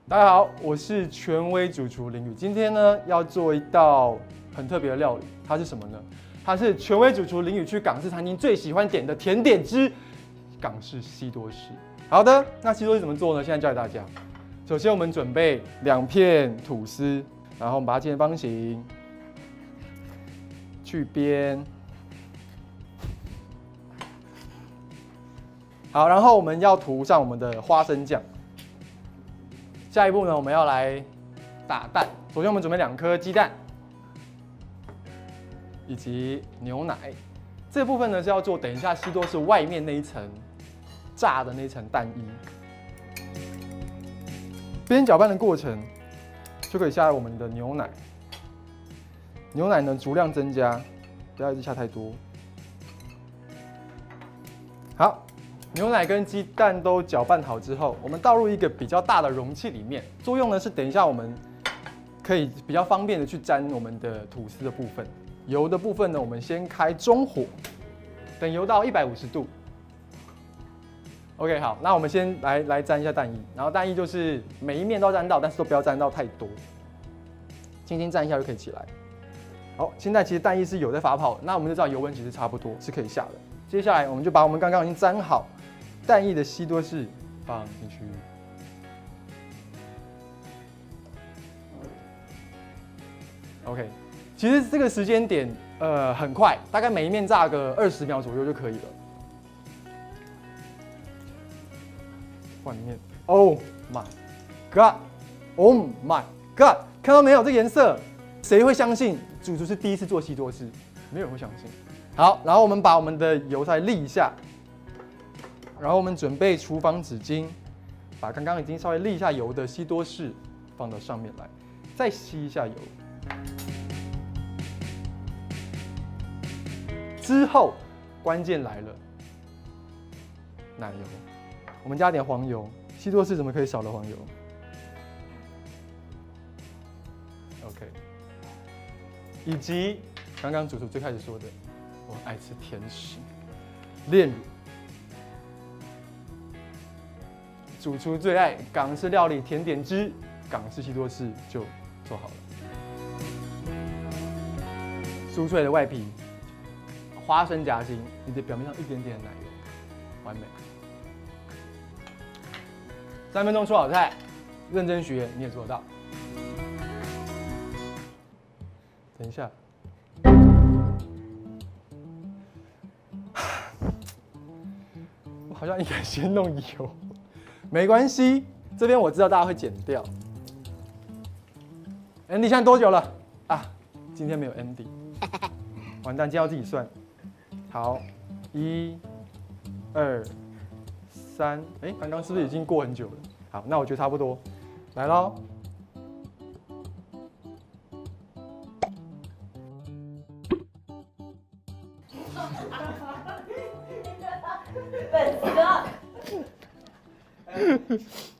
大家好，我是权威主厨林宇。今天呢，要做一道很特别的料理，它是什么呢？它是权威主厨林宇去港式餐厅最喜欢点的甜点之港式西多士。好的，那西多士怎么做呢？现在教给大家。首先，我们准备2片吐司，然后我们把它切成方形，去边。好，然后我们要涂上我们的花生酱。下一步呢，我们要来打蛋。首先，我们准备2颗鸡蛋，以及牛奶。这部分呢是要做等一下西多士外面那一层炸的那一层蛋液。边搅拌的过程就可以下我们的牛奶。牛奶呢足量增加，不要一直下太多。好。牛奶跟鸡蛋都搅拌好之后，我们倒入一个比较大的容器里面。作用呢是等一下我们可以比较方便的去沾我们的吐司的部分。油的部分呢，我们先开中火，等油到150度。OK， 好，那我们先来沾一下蛋液，然后蛋液就是每一面都沾到，但是都不要沾到太多，轻轻沾一下就可以起来。好，现在其实蛋液是有在发泡，那我们就知道油温其实差不多是可以下的。接下来我们就把我们刚刚已经沾好蛋液的西多士放进去。OK， 其实这个时间点很快，大概每一面炸个20秒左右就可以了。放里面 ，Oh my God，Oh my God， 看到没有？这颜色，谁会相信主厨是第一次做西多士？没有人会相信。好，然后我们把我们的油再沥一下，然后我们准备厨房纸巾，把刚刚已经稍微沥一下油的西多士放到上面来，再吸一下油。之后关键来了，奶油，我们加点黄油，西多士怎么可以少了黄油 ？OK， 以及刚刚主厨最开始说的。我爱吃甜食，炼乳。主厨最爱港式料理甜点之港式西多士就做好了。酥脆的外皮，花生夹心，你的表面上一点点的奶油，完美。3分钟出好菜，认真学你也做得到。等一下。好像应该先弄油，没关系，这边我知道大家会剪掉。Andy 现在多久了啊？今天没有 Andy， 完蛋，今天要自己算。好，1、2、3，刚刚是不是已经过很久了？好，那我觉得差不多，来咯。 本子哥。